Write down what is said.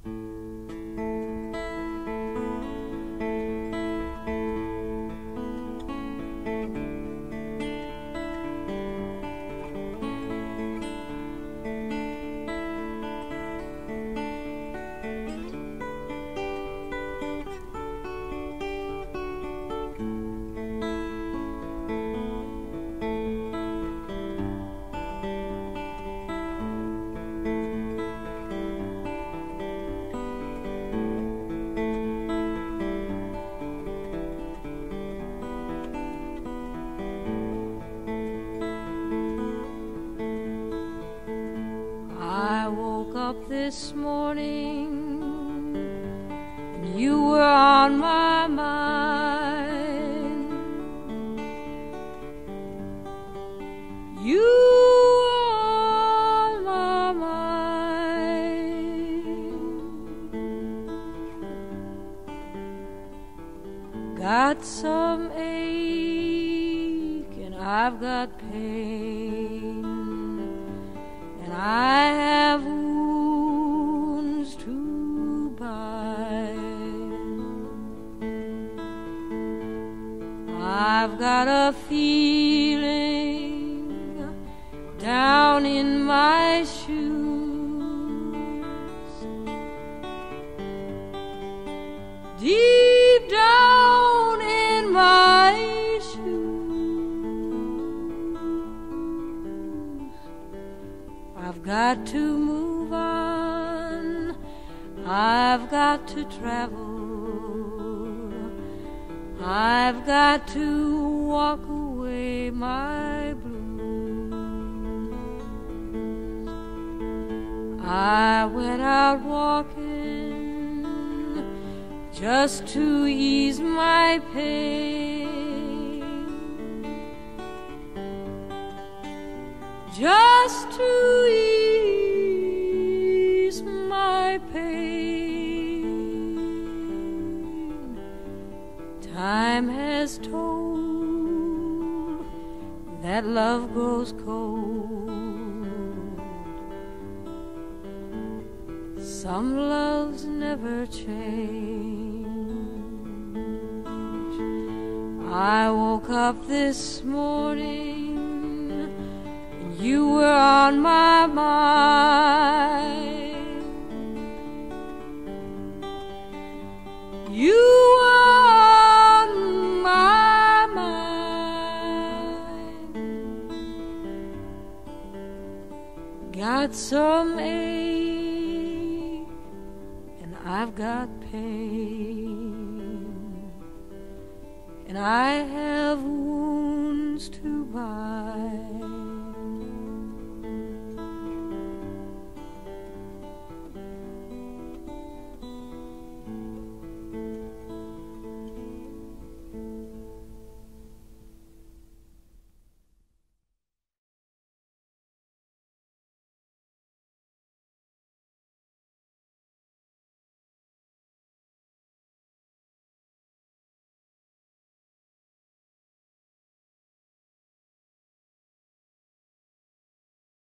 This morning, and you were on my mind. You were on my mind. Got some ache and I've got pain, and I have I've got a feeling down in my shoes, deep down in my shoes. I've got to move on, I've got to travel, I've got to walk away my blues. I went out walking just to ease my pain, just to ease my pain. Time has told that love grows cold. Some loves never change. I woke up this morning and you were on my mind. You got some ache and I've got pain, and I have wounds to bind.